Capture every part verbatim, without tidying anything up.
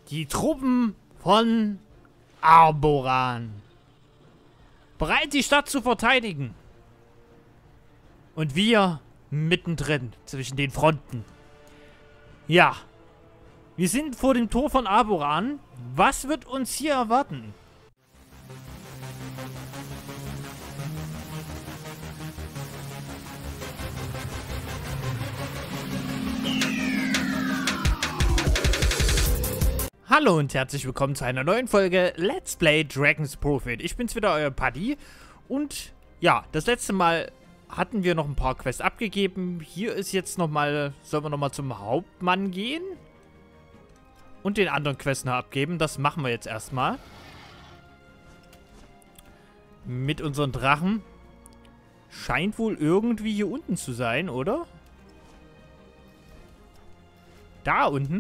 Die Truppen von Arboran. Bereit, die Stadt zu verteidigen. Und wir mittendrin, zwischen den Fronten. Ja. Wir sind vor dem Tor von Arboran. Was wird uns hier erwarten? Hallo und herzlich willkommen zu einer neuen Folge Let's Play Dragon's Prophet. Ich bin's wieder, euer Paddy. Und ja, das letzte Mal hatten wir noch ein paar Quests abgegeben. Hier ist jetzt nochmal, sollen wir nochmal zum Hauptmann gehen? Und den anderen Quests noch abgeben. Das machen wir jetzt erstmal. Mit unseren Drachen. Scheint wohl irgendwie hier unten zu sein, oder? Da unten?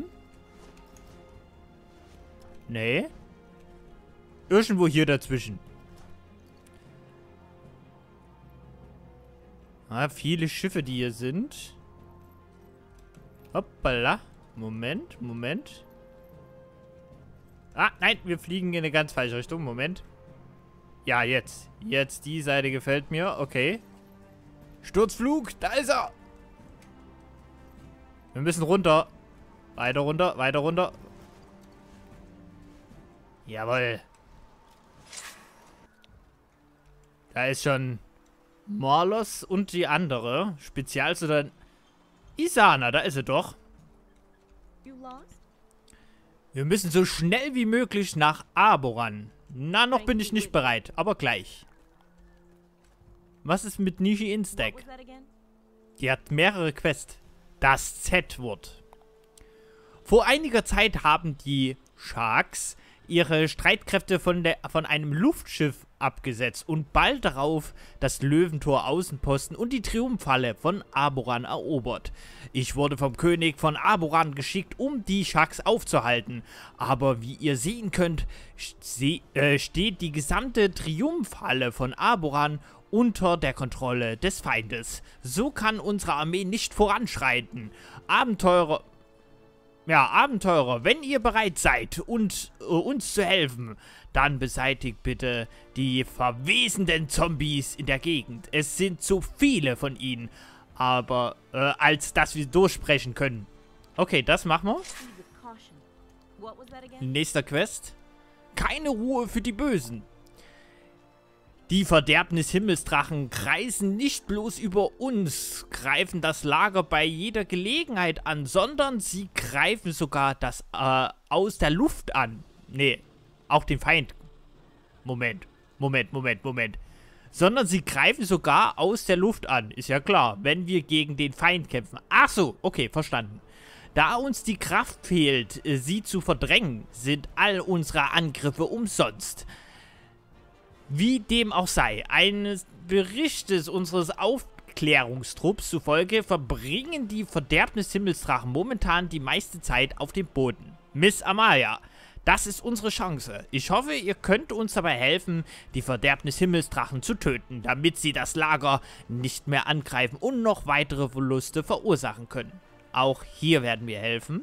Nee. Irgendwo hier dazwischen. Ah, viele Schiffe, die hier sind. Hoppala. Moment, Moment. Ah, nein, wir fliegen in eine ganz falsche Richtung. Moment. Ja, jetzt. Jetzt, die Seite gefällt mir. Okay. Sturzflug, da ist er. Wir müssen runter. Weiter runter, weiter runter. Jawohl. Da ist schon Morlos und die andere. Spezial zu der Isana, da ist sie doch. Wir müssen so schnell wie möglich nach Arboran. Na, noch bin ich nicht bereit, aber gleich. Was ist mit Nishi Instack? Die hat mehrere Quests. Das Z-Wort. Vor einiger Zeit haben die Sharks ihre Streitkräfte von, der, von einem Luftschiff abgesetzt und bald darauf das Löwentor Außenposten und die Triumphhalle von Arboran erobert. Ich wurde vom König von Arboran geschickt, um die Sharks aufzuhalten. Aber wie ihr sehen könnt, ste äh, steht die gesamte Triumphhalle von Arboran unter der Kontrolle des Feindes. So kann unsere Armee nicht voranschreiten. Abenteurer... Ja, Abenteurer, wenn ihr bereit seid, und äh, uns zu helfen, dann beseitigt bitte die verwesenden Zombies in der Gegend. Es sind zu viele von ihnen, aber äh, als dass wir durchsprechen können. Okay, das machen wir. Nächster Quest. Keine Ruhe für die Bösen. Die Verderbnis-Himmelsdrachen kreisen nicht bloß über uns, greifen das Lager bei jeder Gelegenheit an, sondern sie greifen sogar das äh, aus der Luft an. Nee, auch den Feind. Moment, Moment, Moment, Moment. Sondern sie greifen sogar aus der Luft an. Ist ja klar, wenn wir gegen den Feind kämpfen. Ach so, okay, verstanden. Da uns die Kraft fehlt, sie zu verdrängen, sind all unsere Angriffe umsonst. Wie dem auch sei, eines Berichtes unseres Aufklärungstrupps zufolge verbringen die Verderbnis-Himmelsdrachen momentan die meiste Zeit auf dem Boden. Miss Amalia, das ist unsere Chance. Ich hoffe, ihr könnt uns dabei helfen, die Verderbnis-Himmelsdrachen zu töten, damit sie das Lager nicht mehr angreifen und noch weitere Verluste verursachen können. Auch hier werden wir helfen.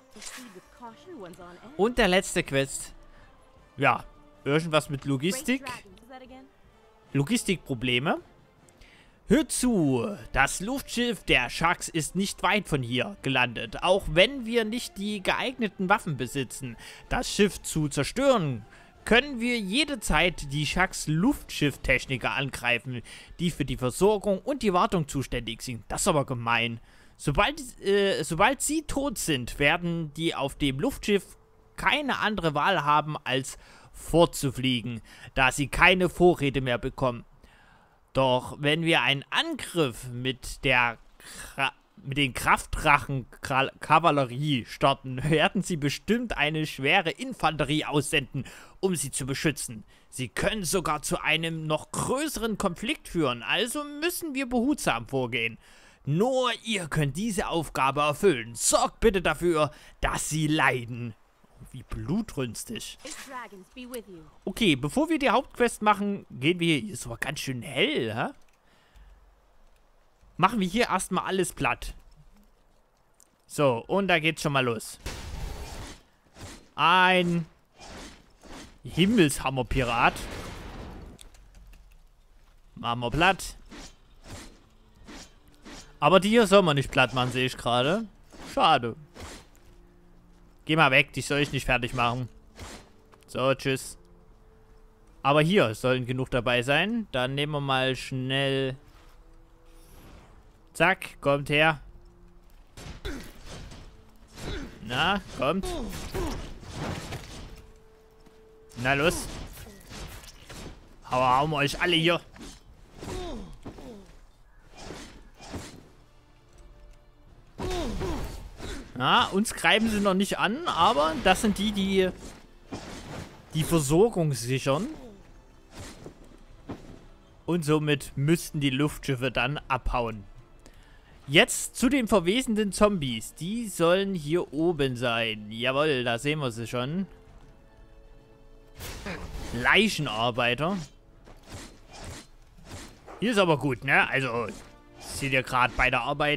Und der letzte Quest. Ja, irgendwas mit Logistik. Logistikprobleme. Hört zu, das Luftschiff der Sharks ist nicht weit von hier gelandet. Auch wenn wir nicht die geeigneten Waffen besitzen, das Schiff zu zerstören, können wir jederzeit die Sharks Luftschifftechniker angreifen, die für die Versorgung und die Wartung zuständig sind. Das ist aber gemein. Sobald, äh, sobald sie tot sind, werden die auf dem Luftschiff keine andere Wahl haben, als fortzufliegen, da sie keine Vorräte mehr bekommen. Doch wenn wir einen Angriff mit der Kra mit den Kraftdrachen-Kavallerie starten, werden sie bestimmt eine schwere Infanterie aussenden, um sie zu beschützen. Sie können sogar zu einem noch größeren Konflikt führen, also müssen wir behutsam vorgehen. Nur ihr könnt diese Aufgabe erfüllen. Sorgt bitte dafür, dass sie leiden. Wie blutrünstig. Okay, bevor wir die Hauptquest machen, gehen wir hier. Ist aber ganz schön hell, hä? Machen wir hier erstmal alles platt. So, und da geht's schon mal los. Ein Himmelshammer-Pirat. Machen wir platt. Aber die hier soll man nicht platt machen, sehe ich gerade. Schade. Geh mal weg, dich soll ich nicht fertig machen. So, tschüss. Aber hier sollen genug dabei sein. Dann nehmen wir mal schnell... Zack, kommt her. Na, kommt. Na los. Hauen wir euch alle hier. Na, uns greifen sie noch nicht an, aber das sind die, die die Versorgung sichern. Und somit müssten die Luftschiffe dann abhauen. Jetzt zu den verwesenden Zombies. Die sollen hier oben sein. Jawohl, da sehen wir sie schon. Leichenarbeiter. Hier ist aber gut, ne? Also, seht ihr gerade bei der Arbeit.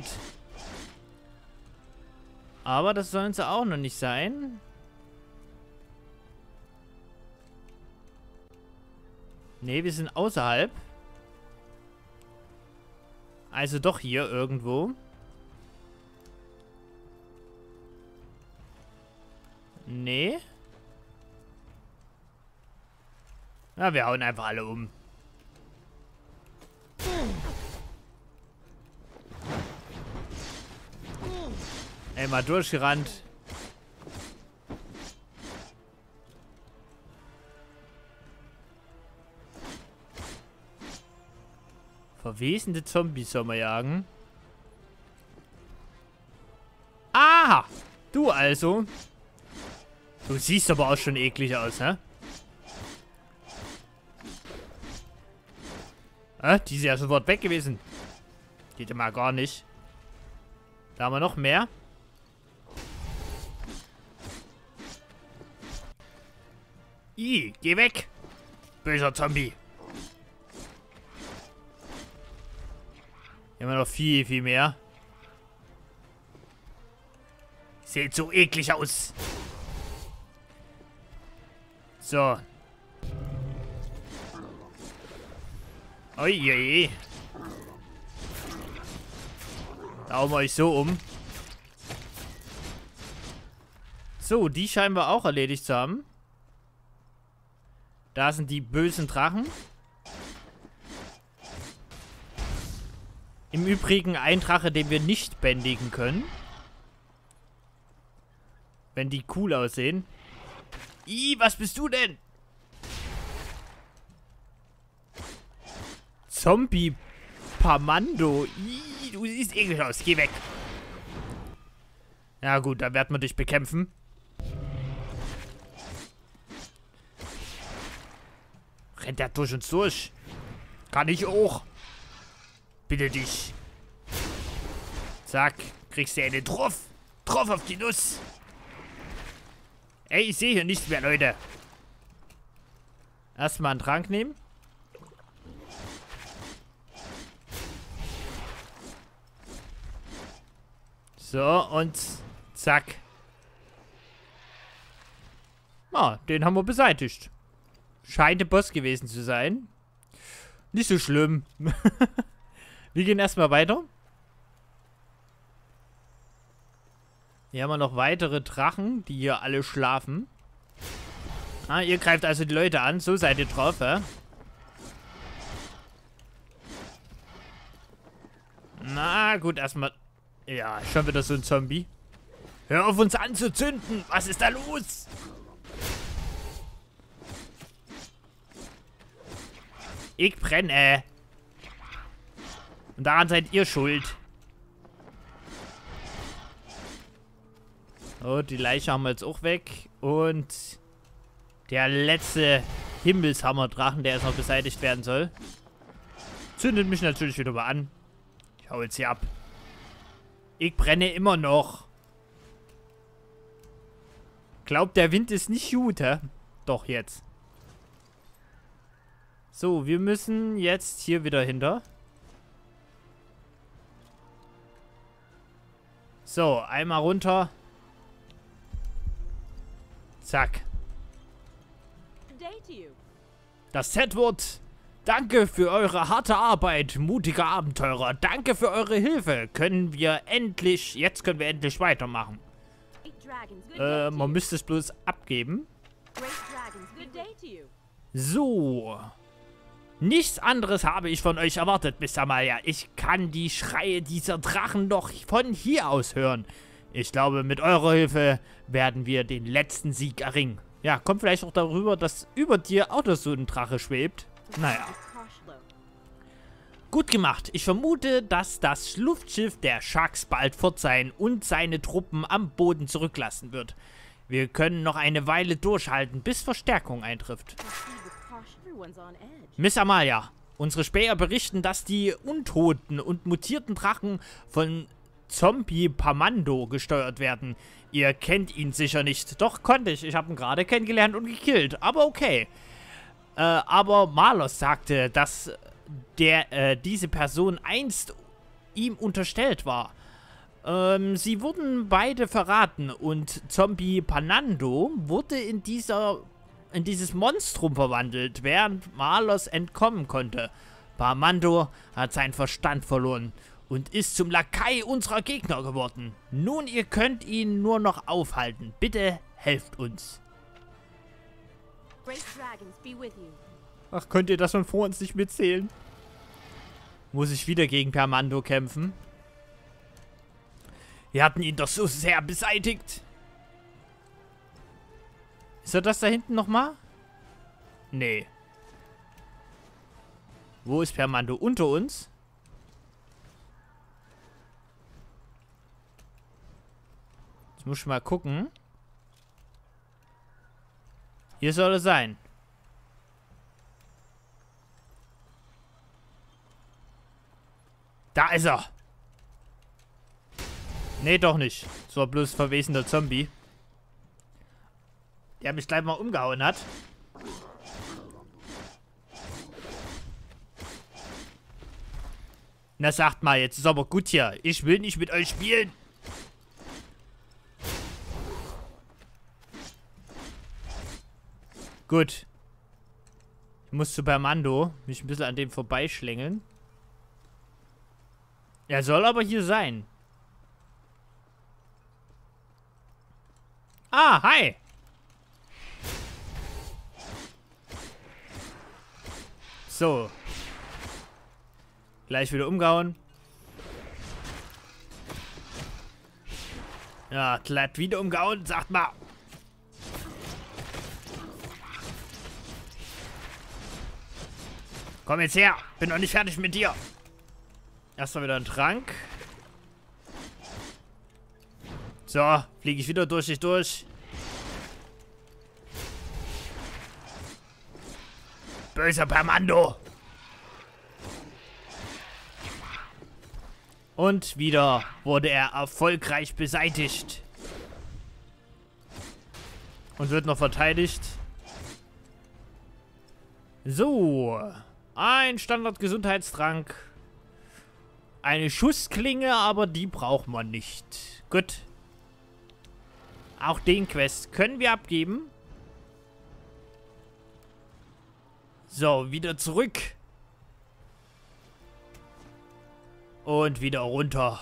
Aber das sollen sie auch noch nicht sein. Ne, wir sind außerhalb. Also doch hier irgendwo. Nee. Na, wir hauen einfach alle um. Ey, mal durchgerannt. Verwesende Zombies soll man jagen. Ah! Du also. Du siehst aber auch schon eklig aus, hä? Ah, die ist ja sofort weg gewesen. Geht ja mal gar nicht. Da haben wir noch mehr. Ih, geh weg. Böser Zombie. Hier haben wir noch viel, viel mehr. Sieht so eklig aus. So. Uiui. Da hauen wir euch so um. So, die scheinen wir auch erledigt zu haben. Da sind die bösen Drachen. Im Übrigen ein Drache, den wir nicht bändigen können. Wenn die cool aussehen. Ih, was bist du denn? Zombie Pamando. Ih, du siehst eklig aus. Geh weg. Ja gut, dann werden wir dich bekämpfen. Rennt der durch uns durch? Kann ich auch. Bitte dich. Zack. Kriegst du eine drauf. Drauf auf die Nuss. Ey, ich sehe hier nichts mehr, Leute. Erstmal einen Trank nehmen. So, und zack. Ah, den haben wir beseitigt. Scheint der Boss gewesen zu sein. Nicht so schlimm. Wir gehen erstmal weiter. Hier haben wir noch weitere Drachen, die hier alle schlafen. Ah, ihr greift also die Leute an. So seid ihr drauf, hä? Na gut, erstmal... Ja, schon wieder so ein Zombie. Hör auf, uns anzuzünden. Was ist da los? Ich brenne. Und daran seid ihr schuld. Oh, die Leiche haben wir jetzt auch weg. Und der letzte Himmelshammerdrachen, der jetzt noch beseitigt werden soll, zündet mich natürlich wieder mal an. Ich hau jetzt hier ab. Ich brenne immer noch. Glaubt, der Wind ist nicht gut, hä? Doch, jetzt. So, wir müssen jetzt hier wieder hinter. So, einmal runter. Zack. Zack. Das Z-Wort. Danke für eure harte Arbeit, mutige Abenteurer. Danke für eure Hilfe. Können wir endlich... Jetzt können wir endlich weitermachen. Äh, man müsste es bloß abgeben. So. Nichts anderes habe ich von euch erwartet, Mister Maya. Ich kann die Schreie dieser Drachen noch von hier aus hören. Ich glaube, mit eurer Hilfe werden wir den letzten Sieg erringen. Ja, kommt vielleicht auch darüber, dass über dir auch so ein Drache schwebt. Naja. Gut gemacht. Ich vermute, dass das Luftschiff der Sharks bald fort sein und seine Truppen am Boden zurücklassen wird. Wir können noch eine Weile durchhalten, bis Verstärkung eintrifft. Miss Amalia, unsere Späher berichten, dass die untoten und mutierten Drachen von Zombie Pamando gesteuert werden. Ihr kennt ihn sicher nicht. Doch, konnte ich. Ich habe ihn gerade kennengelernt und gekillt. Aber okay. Äh, aber Malos sagte, dass der, äh, diese Person einst ihm unterstellt war. Ähm, sie wurden beide verraten und Zombie Panando wurde in dieser, in dieses Monstrum verwandelt, während Malos entkommen konnte. Pamando hat seinen Verstand verloren und ist zum Lakai unserer Gegner geworden. Nun, ihr könnt ihn nur noch aufhalten. Bitte helft uns. Ach, könnt ihr das schon vor uns nicht mitzählen? Muss ich wieder gegen Pamando kämpfen? Wir hatten ihn doch so sehr beseitigt. Ist er das da hinten nochmal? Nee. Wo ist Pamando? Unter uns? Jetzt muss ich mal gucken. Hier soll er sein. Da ist er. Nee, doch nicht. Das war bloß verwesender Zombie. Der mich gleich mal umgehauen hat. Na, sagt mal, jetzt ist aber gut hier. Ich will nicht mit euch spielen. Gut. Ich muss zu Pamando mich ein bisschen an dem vorbeischlängeln. Er soll aber hier sein. Ah, hi. So. Gleich wieder umgehauen. Ja, glatt wieder umgehauen, sagt mal. Komm jetzt her. Bin noch nicht fertig mit dir. Erstmal wieder ein Trank. So, fliege ich wieder durch dich durch. Böser Pamando. Und wieder wurde er erfolgreich beseitigt. Und wird noch verteidigt. So. Ein Standard-Gesundheitstrank. Eine Schussklinge, aber die braucht man nicht. Gut. Auch den Quest können wir abgeben. So, wieder zurück. Und wieder runter.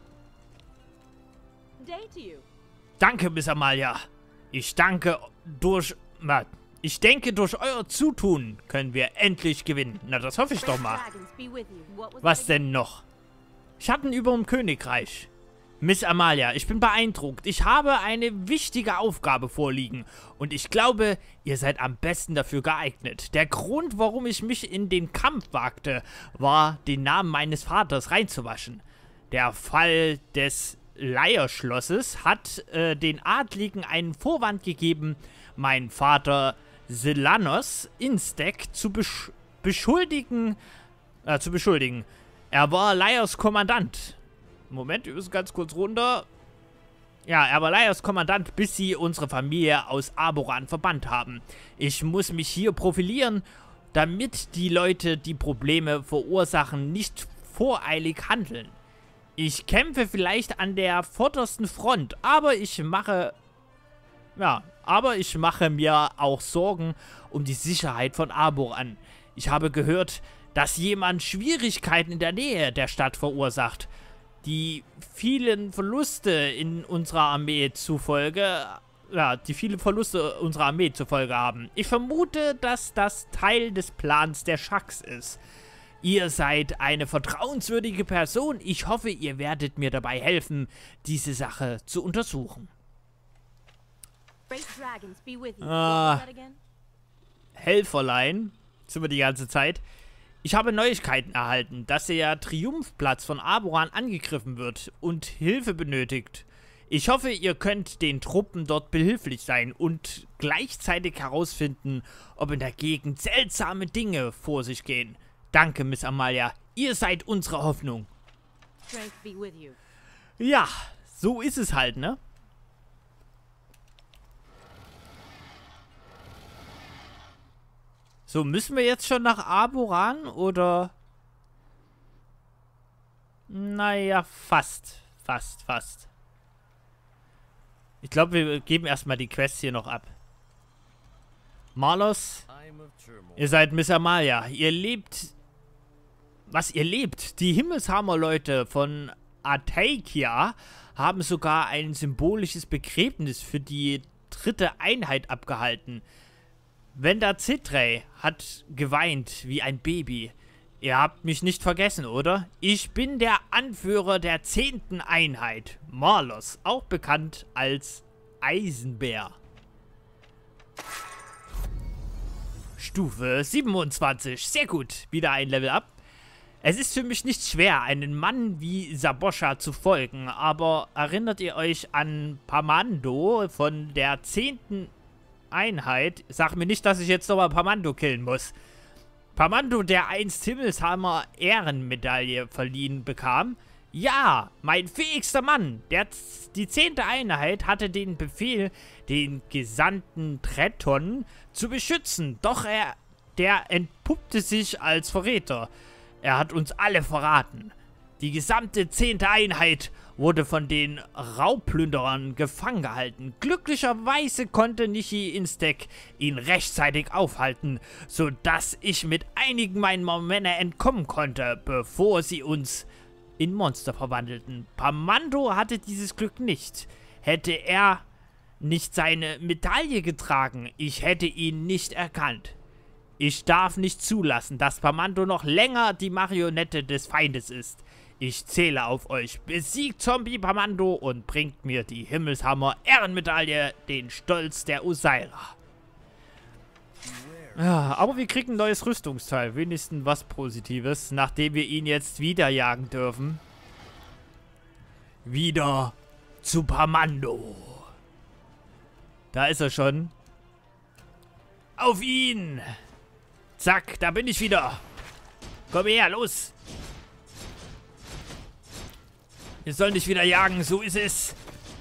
Danke, Miss Amalia. Ich danke durch... Ich denke, durch euer Zutun können wir endlich gewinnen. Na, das hoffe ich doch mal. Was denn noch? Schatten über dem Königreich. Miss Amalia, ich bin beeindruckt. Ich habe eine wichtige Aufgabe vorliegen. Und ich glaube, ihr seid am besten dafür geeignet. Der Grund, warum ich mich in den Kampf wagte, war, den Namen meines Vaters reinzuwaschen. Der Fall des Leierschlosses hat äh, den Adligen einen Vorwand gegeben, meinen Vater Selanos Instek zu besch beschuldigen. Äh, zu beschuldigen. Er war Leiers Kommandant. Moment, wir müssen ganz kurz runter. Ja, er war Leiers Kommandant, bis sie unsere Familie aus Aboran verbannt haben. Ich muss mich hier profilieren, damit die Leute, die Probleme verursachen, nicht voreilig handeln. Ich kämpfe vielleicht an der vordersten Front, aber ich mache... Ja, aber ich mache mir auch Sorgen um die Sicherheit von Aboran. Ich habe gehört, dass jemand Schwierigkeiten in der Nähe der Stadt verursacht, die vielen Verluste in unserer Armee zufolge, ja, die viele Verluste unserer Armee zufolge haben. Ich vermute, dass das Teil des Plans der Shaks ist. Ihr seid eine vertrauenswürdige Person. Ich hoffe, ihr werdet mir dabei helfen, diese Sache zu untersuchen. Ah, Helferlein, sind wir die ganze Zeit. Ich habe Neuigkeiten erhalten, dass der Triumphplatz von Aboran angegriffen wird und Hilfe benötigt. Ich hoffe, ihr könnt den Truppen dort behilflich sein und gleichzeitig herausfinden, ob in der Gegend seltsame Dinge vor sich gehen. Danke, Miss Amalia. Ihr seid unsere Hoffnung. Ja, so ist es halt, ne? So, müssen wir jetzt schon nach Aboran, oder? Naja, fast. Fast, fast. Ich glaube, wir geben erstmal die Quest hier noch ab. Marlos, ihr seid Miss Amalia. Ihr lebt... Was, ihr lebt? Die Himmelshammer-Leute von Arteikia haben sogar ein symbolisches Begräbnis für die dritte Einheit abgehalten. Wenda Citrey hat geweint wie ein Baby. Ihr habt mich nicht vergessen, oder? Ich bin der Anführer der zehnten Einheit, Marlos, auch bekannt als Eisenbär. Stufe siebenundzwanzig, sehr gut, wieder ein Level up. Es ist für mich nicht schwer, einem Mann wie Sabosha zu folgen, aber erinnert ihr euch an Pamando von der zehnten Einheit? Sag mir nicht, dass ich jetzt nochmal Pamando killen muss. Pamando, der einst Himmelshammer Ehrenmedaille verliehen bekam? Ja, mein fähigster Mann. Der, die zehnte Einheit hatte den Befehl, den Gesandten Treton zu beschützen. Doch er, der entpuppte sich als Verräter. Er hat uns alle verraten. Die gesamte zehnte Einheit wurde von den Raubplünderern gefangen gehalten. Glücklicherweise konnte Nichi-Instek ihn rechtzeitig aufhalten, sodass ich mit einigen meiner Männer entkommen konnte, bevor sie uns in Monster verwandelten. Pamando hatte dieses Glück nicht. Hätte er nicht seine Medaille getragen, ich hätte ihn nicht erkannt. Ich darf nicht zulassen, dass Pamando noch länger die Marionette des Feindes ist. Ich zähle auf euch. Besiegt Zombie Pamando und bringt mir die Himmelshammer Ehrenmedaille, den Stolz der Usaira. Ja, aber wir kriegen ein neues Rüstungsteil. Wenigstens was Positives, nachdem wir ihn jetzt wieder jagen dürfen. Wieder zu Pamando. Da ist er schon. Auf ihn! Zack, da bin ich wieder. Komm her, los. Wir sollen dich wieder jagen, so ist es.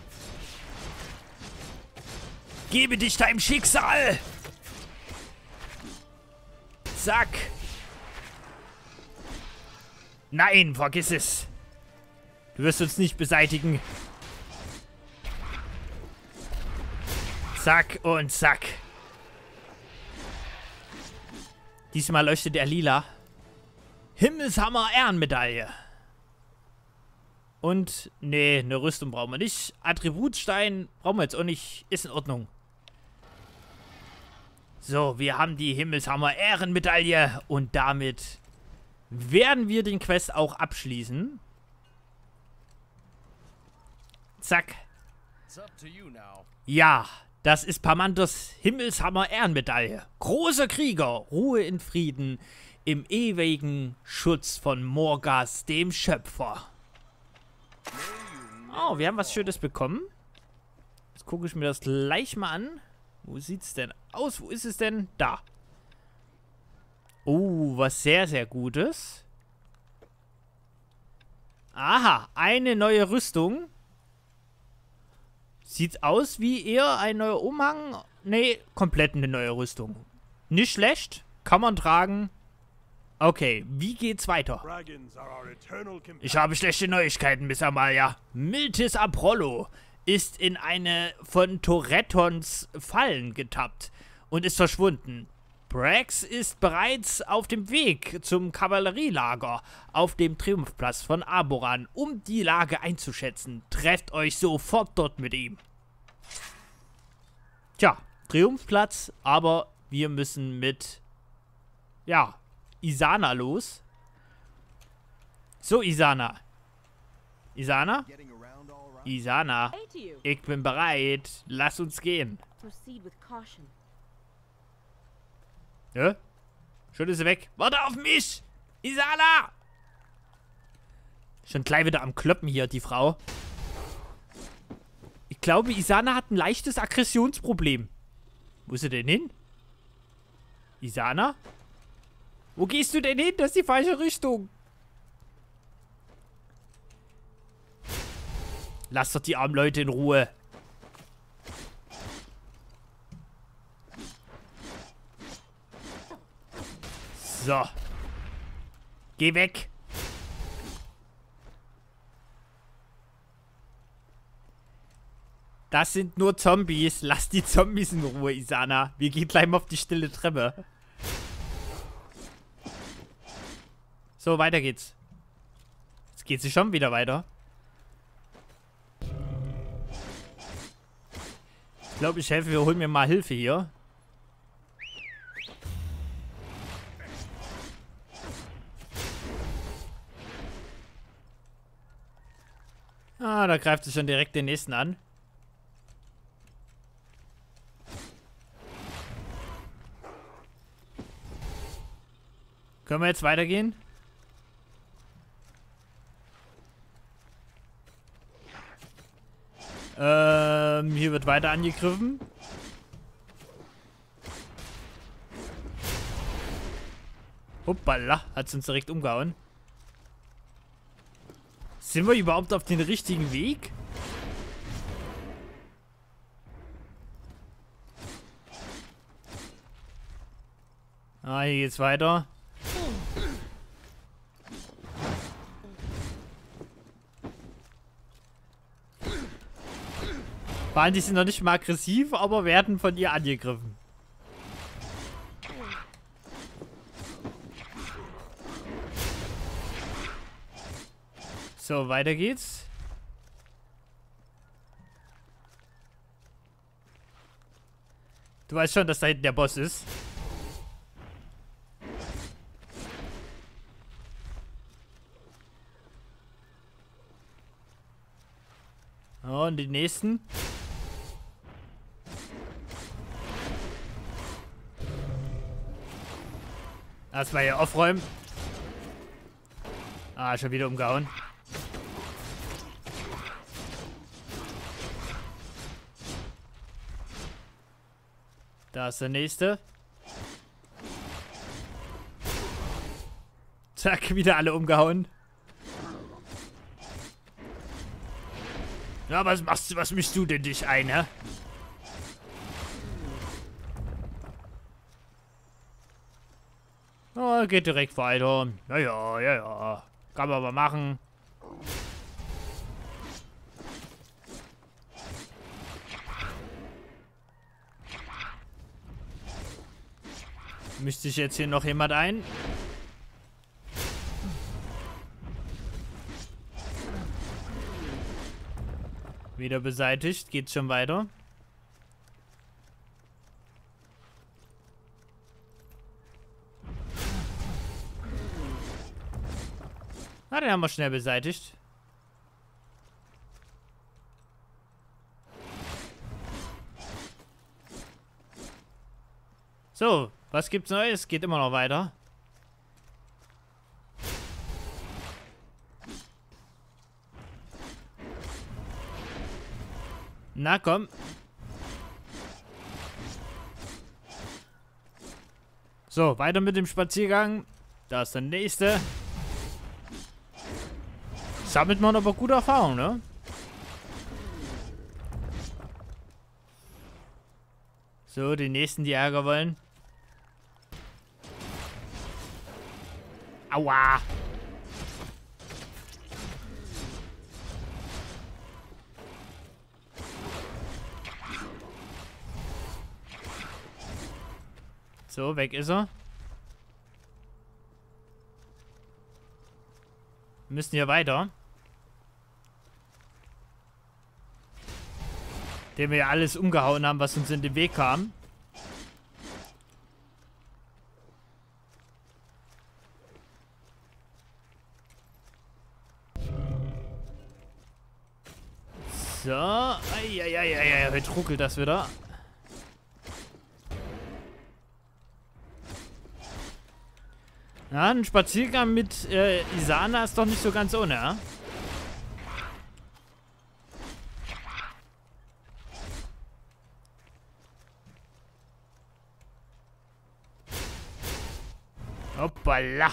Gebe dich deinem Schicksal. Zack. Nein, vergiss es. Du wirst uns nicht beseitigen. Zack und zack. Diesmal leuchtet er lila. Himmelshammer Ehrenmedaille. Und, nee, eine Rüstung brauchen wir nicht. Attributstein brauchen wir jetzt auch nicht. Ist in Ordnung. So, wir haben die Himmelshammer Ehrenmedaille. Und damit werden wir den Quest auch abschließen. Zack. Ja. Das ist Pamandos Himmelshammer Ehrenmedaille. Großer Krieger, Ruhe in Frieden, im ewigen Schutz von Morgas, dem Schöpfer. Oh, wir haben was Schönes bekommen. Jetzt gucke ich mir das gleich mal an. Wo sieht's denn aus? Wo ist es denn? Da. Oh, was sehr, sehr Gutes. Aha, eine neue Rüstung. Sieht aus wie eher ein neuer Umhang. Nee, komplett eine neue Rüstung. Nicht schlecht. Kann man tragen. Okay, wie geht's weiter? Ich habe schlechte Neuigkeiten, Miss Amalia. Miltis Apollo ist in eine von Torettons Fallen getappt und ist verschwunden. Brax ist bereits auf dem Weg zum Kavallerielager auf dem Triumphplatz von Aboran, um die Lage einzuschätzen. Trefft euch sofort dort mit ihm. Tja, Triumphplatz, aber wir müssen mit, ja, Isana los. So, Isana. Isana? Isana, ich bin bereit. Lass uns gehen. Ja? Schon ist sie weg. Warte auf mich! Isana! Schon gleich wieder am Kloppen hier, die Frau. Ich glaube, Isana hat ein leichtes Aggressionsproblem. Wo ist sie denn hin? Isana? Wo gehst du denn hin? Das ist die falsche Richtung. Lass doch die armen Leute in Ruhe. So. Geh weg. Das sind nur Zombies. Lass die Zombies in Ruhe, Isana. Wir gehen gleich mal auf die stille Treppe. So, weiter geht's. Jetzt geht sie schon wieder weiter. Ich glaube, ich helfe. Wir holen mir mal Hilfe hier. Ah, da greift sie schon direkt den nächsten an. Können wir jetzt weitergehen? Ähm, hier wird weiter angegriffen. Hoppala, hat es uns direkt umgehauen. Sind wir überhaupt auf den richtigen Weg? Ah, hier geht's weiter. Vor allem, die sind noch nicht mal aggressiv, aber werden von ihr angegriffen. So, weiter geht's. Du weißt schon, dass da hinten der Boss ist. Oh, und die nächsten. Erstmal hier aufräumen. Ah, schon wieder umgehauen. Da ist der nächste. Zack, wieder alle umgehauen. Ja, was machst du, was mischst du denn dich ein, hä? Oh, geht direkt weiter. Ja, ja, ja, ja. Kann man aber machen. Mischt sich jetzt hier noch jemand ein? Wieder beseitigt. Geht's schon weiter? Ah, den haben wir schnell beseitigt. So, was gibt's Neues? Geht immer noch weiter. Na komm. So, weiter mit dem Spaziergang. Da ist der nächste. Sammelt man aber gute Erfahrung, ne? So, die nächsten, die Ärger wollen. Aua! So, weg ist er. Wir müssen hier weiter. Dem wir ja alles umgehauen haben, was uns in den Weg kam. So. Eieieiei, heute ruckelt das wieder. Ja, ein Spaziergang mit äh, Isana ist doch nicht so ganz ohne, ja? Hoppala.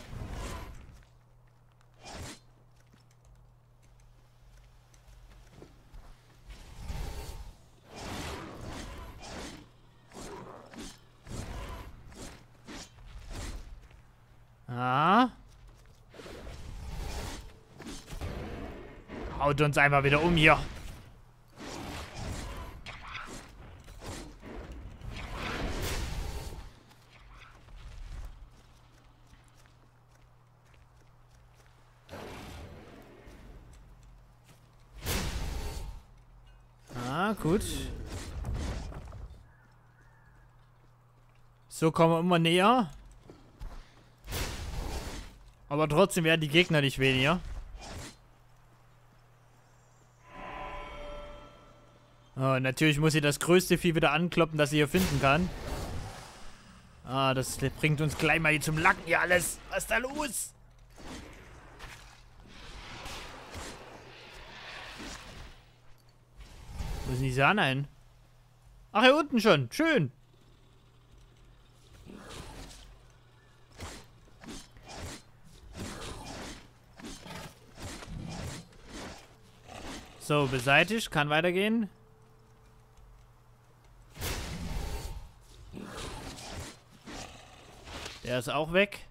Ah. Haut uns einmal wieder um hier. Ah, gut. So kommen wir immer näher. Aber trotzdem werden die Gegner nicht weniger. Oh, natürlich muss sie das größte Vieh wieder ankloppen, das sie hier finden kann. Ah, das bringt uns gleich mal hier zum Lacken hier alles. Was ist da los? Wo ist denn die Sahne hin? Ach, hier unten schon. Schön. So, beseitigt. Kann weitergehen. Der ist auch weg.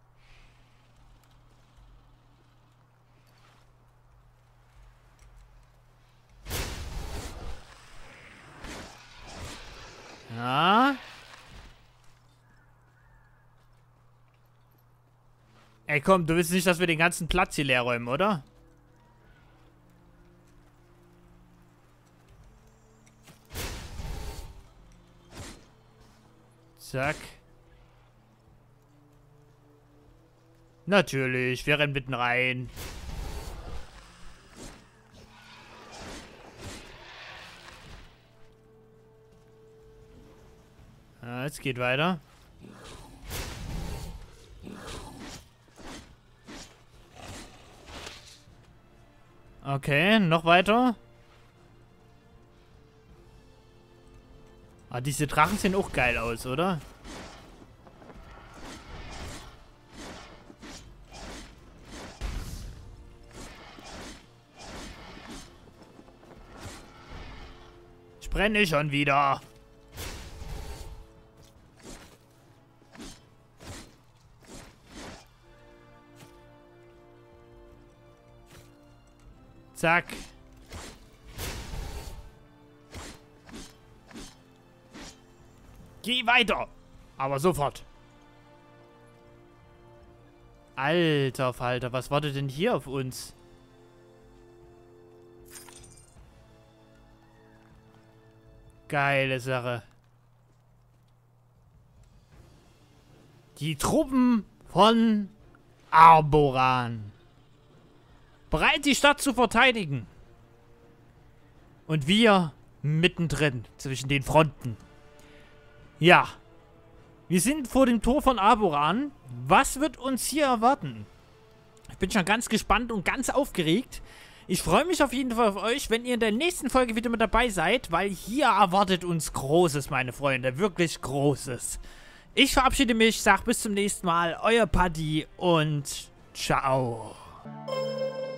Ja. Ey, komm, du willst nicht, dass wir den ganzen Platz hier leer räumen, oder? Zack. Natürlich, wir rennen mitten rein. Ja, es geht weiter. Okay, noch weiter. Ah, diese Drachen sehen auch geil aus, oder? Ich brenne schon wieder. Zack. Geh weiter. Aber sofort. Alter Falter, was wartet denn hier auf uns? Geile Sache. Die Truppen von Arboran. Bereit, die Stadt zu verteidigen. Und wir mittendrin, zwischen den Fronten. Ja. Wir sind vor dem Tor von Arboran. Was wird uns hier erwarten? Ich bin schon ganz gespannt und ganz aufgeregt. Ich freue mich auf jeden Fall auf euch, wenn ihr in der nächsten Folge wieder mit dabei seid, weil hier erwartet uns Großes, meine Freunde. Wirklich Großes. Ich verabschiede mich, sag bis zum nächsten Mal. Euer Paddy und ciao.